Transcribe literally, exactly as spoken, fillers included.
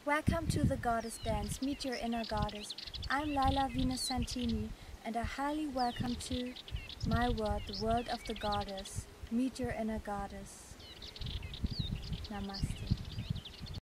Welcome to the Goddess Dance. Meet your inner goddess. I'm LAILA Venus Santini, and I highly welcome to my world, the world of the goddess. Meet your inner goddess. Namaste.